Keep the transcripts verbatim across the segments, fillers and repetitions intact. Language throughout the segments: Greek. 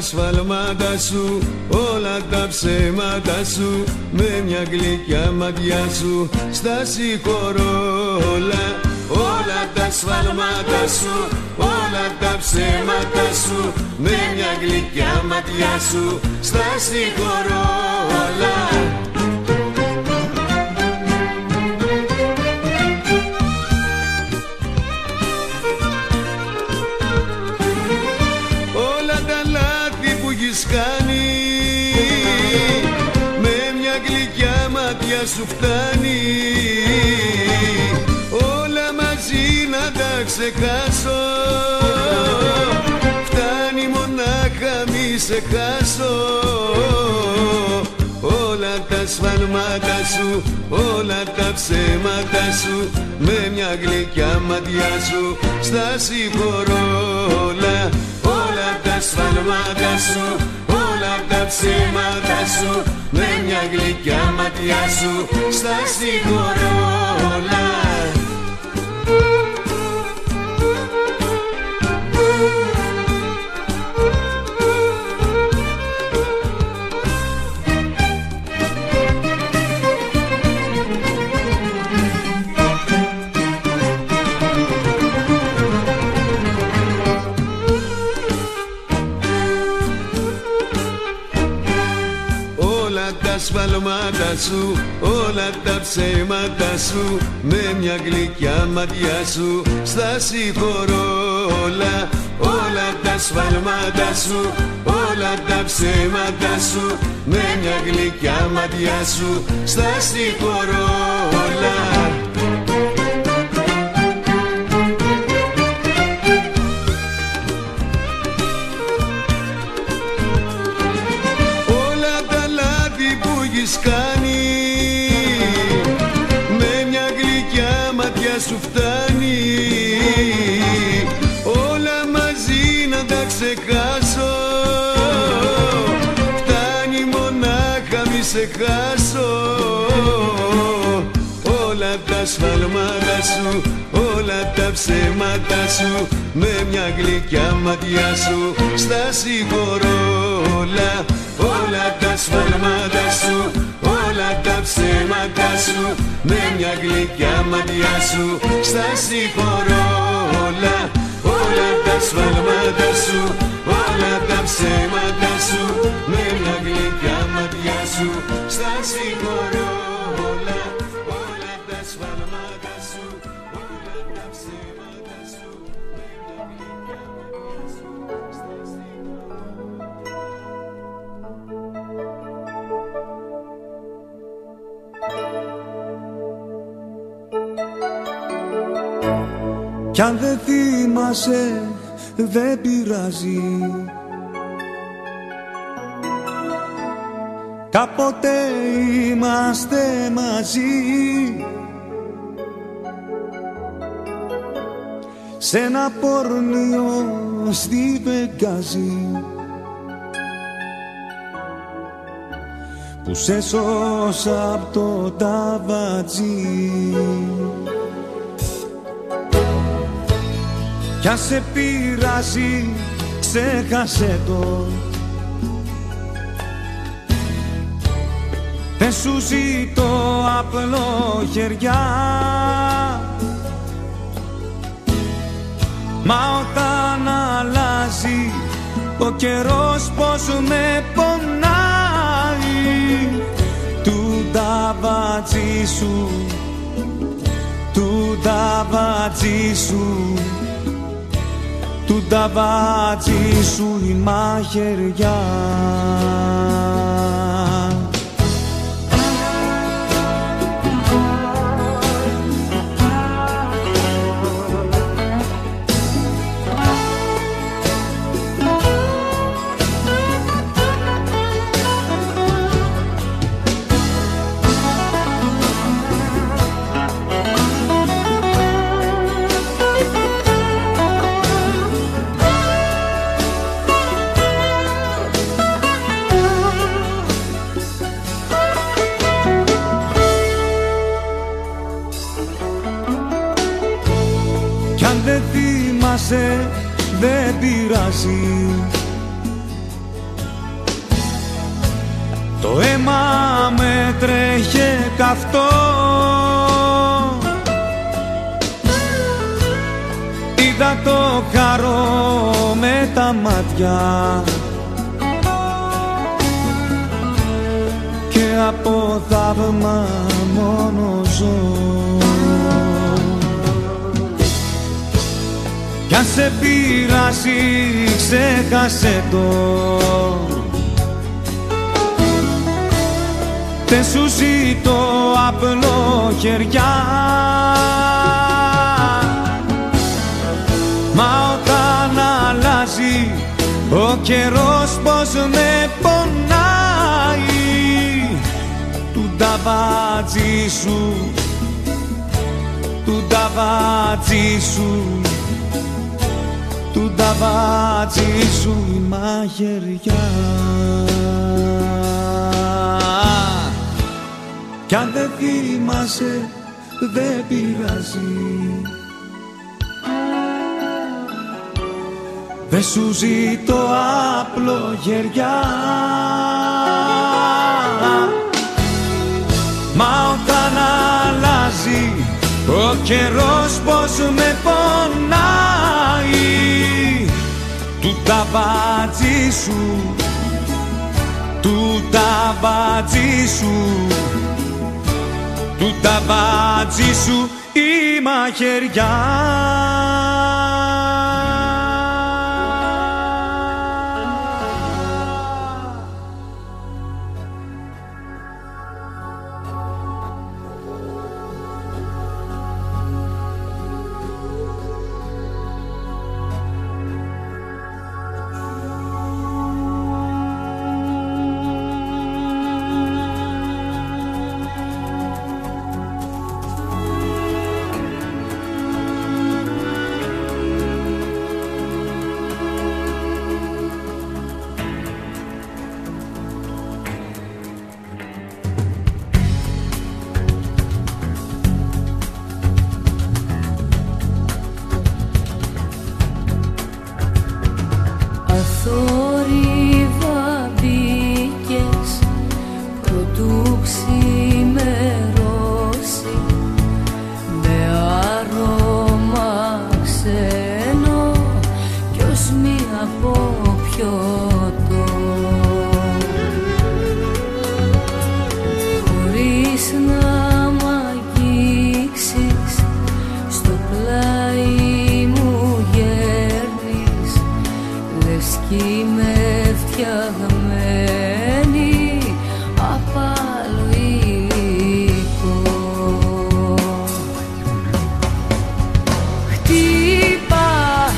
σφάλματα σου, όλα τα ψέματα σου, με μια γλυκιά ματιά σου στα συγχωρώ όλα. Όλα τα σφάλματα σου, όλα τα ψέματα σου, με μια γλυκιά ματιά σου στα συγχωρώ όλα. Όλα τα λάθη που έχεις κάνει, με μια γλυκιά ματιά σου φτάνει. Όλα μαζί να τα ξεχάσω, φτάνει μονάχα μη σε χάσω. Όλα τα σφάλματα σου, όλα τα ψέματα σου, με μια γλυκιά ματιά σου στα συγχωρώ όλα. Όλα τα σφάλματα σου, όλα τα ψέματα σου, με μια γλυκιά ματιά σου στα συγχωρώ όλα. Τα σφάλματα σου, όλα τα ψέματα σου, με μια γλυκιά ματιά σου στα συγχωρώ όλα. Όλα τα σφάλματα σου, όλα τα ψέματα σου, με μια γλυκιά ματιά σου στα συγχωρώ όλα. Κάνει, με μια γλυκιά ματιά σου φτάνει. Όλα μαζί να τα ξεχάσω, φτάνει μονάχα μη σε χάσω. Όλα τα σφάλματα σου, όλα τα ψέματα σου, με μια γλυκιά ματιά σου στα συγχωρώ όλα. Όλα τα σφάλματα σου, όλα τα ψέματα σου, με μια γλυκιά ματιά σου στα συγχωρώ όλα. Όλα τα σφάλματα σου, όλα τα ψέματα σου, με μια γλυκιά ματιά σου στα συγχωρώ όλα. Όλα τα σφάλματα σου, όλα τα ψέματα σου, με μια γλυκιά ματιά σου στα συγχωρώ. Κι αν δεν θυμάσαι δεν πειράζει, κάποτε είμαστε μαζί. Σ' ένα πορνείο στη Βεγγάζη που σε σώσα απ' το ταβατζί. Κι αν σε πειράζει ξέχασέ το, δεν σου ζητώ απλοχεριά. Μα όταν αλλάζει ο καιρός πως με πονάει, του ταβατζί σου, του ταβατζί σου, του ταβατζί σου η μαχαιριά. δεν θυμάσαι, δεν πειράζει. το αίμα με τρέχε καυτό. Είδα το χαρό με τα μάτια και από θαύμα μόνο ζω. Κι αν σε πειράσει ξέχασε το, δεν σου ζητώ απλό χεριά. Μα όταν αλλάζει ο καιρός πως με πονάει, του ταβάτζι σου, του ταβάτζι σου, του ταβάτζι σου η μαχαιριά. Κι αν δεν θυμάσαι δεν πειράζει, δεν σου ζητώ απλογεριά. Μα όταν αλλάζει ο καιρός πως με πονάει, του ταβάτζι σου, του ταβάτζι σου, του ταβάτζι σου η μαχαιριά. Θόρυβα μπήκες προτού ξημερώσει, με άρωμα ξένο κι οσμή από πιωτό, χωρίς να μ' αγγίξεις στο πλάι μου γέρνεις, λες κι είμαι φτιαγμένη απ' άλλο υλικό. Χτύπα,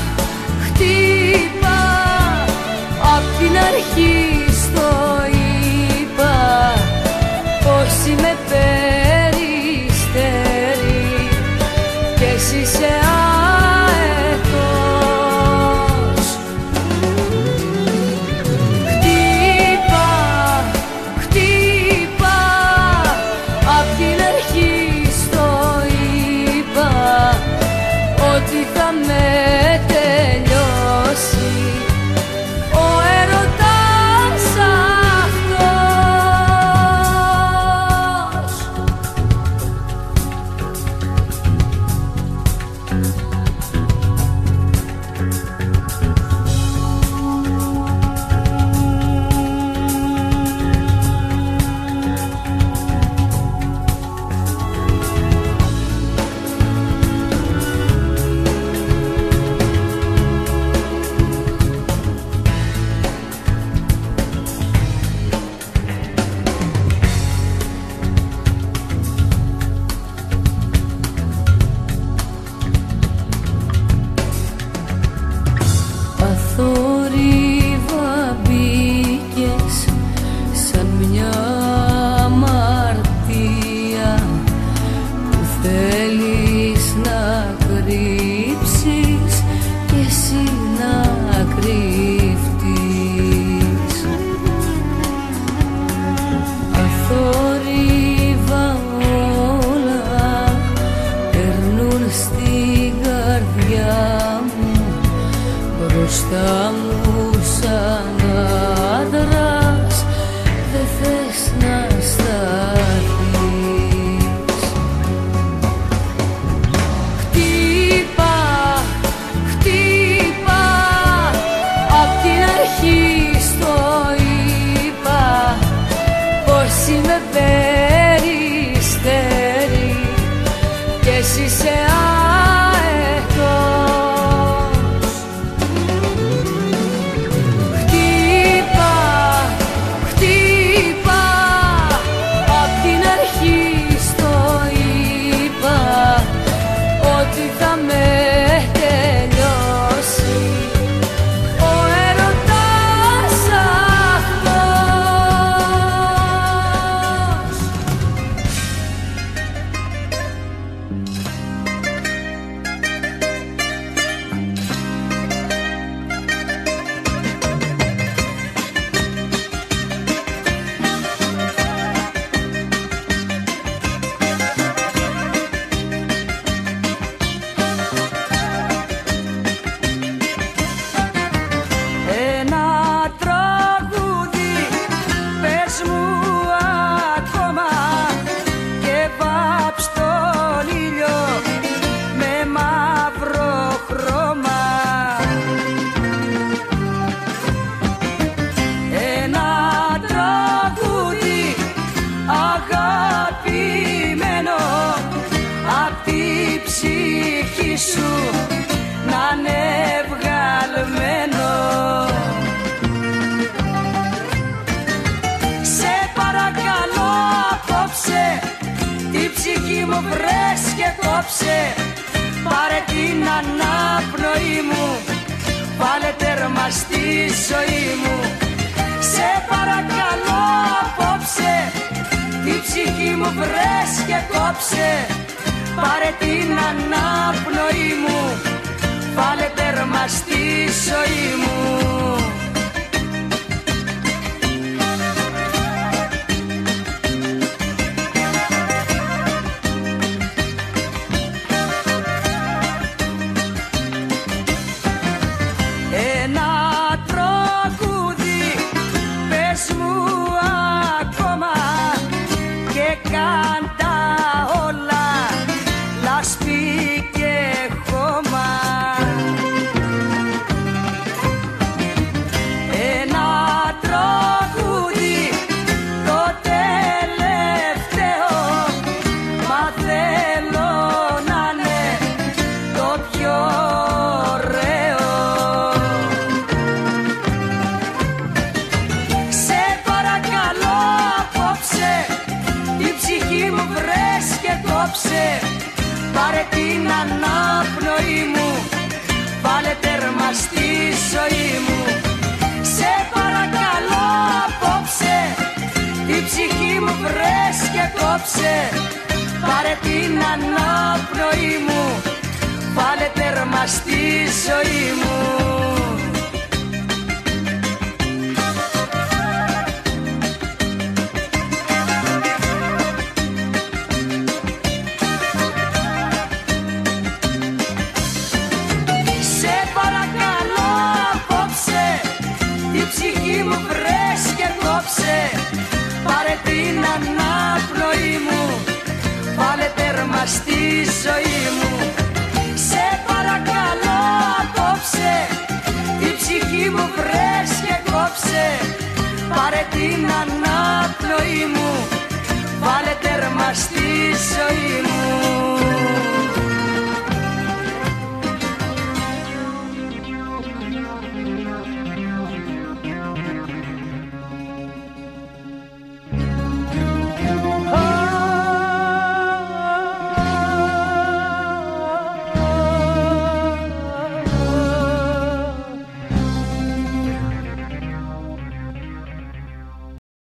χτύπα, απ' την αρχή στο είπα πως είμαι περιστέρι κι εσύ είσαι αετός. Χτύπα, χτύπα, απ' την αρχή στο είπα ότι θα με τελειώσει ο έρωτας. κόψε, πάρε την αναπνοή μου, βάλε τέρμα στη ζωή μου. Σε παρακαλώ απόψε, την ψυχή μου βρες και κόψε, πάρε την αναπνοή μου, βάλε τέρμα στη ζωή μου. Κάντα όλα, λάσπη και χώμα. Ένα τραγούδι, το τελευταίο, μα θέλω να είναι το πιο ωραίο. Σε παρακαλώ απόψε, την ψυχή μου βρες και κόψε, πάρε την αναπνοή μου, βάλε τέρμα στη ζωή μου. Σε παρακαλώ απόψε, την ψυχή μου βρες και κόψε, πάρε την αναπνοή μου, βάλε τέρμα στη ζωή μου. Ψυχή μου βρες και κόψε, πάρε την αναπνοή μου, βάλε τέρμα στη ζωή μου. Σε παρακαλώ απόψε, την ψυχή μου βρες και κόψε, πάρε την αναπνοή μου, βάλε τέρμα στη ζωή μου.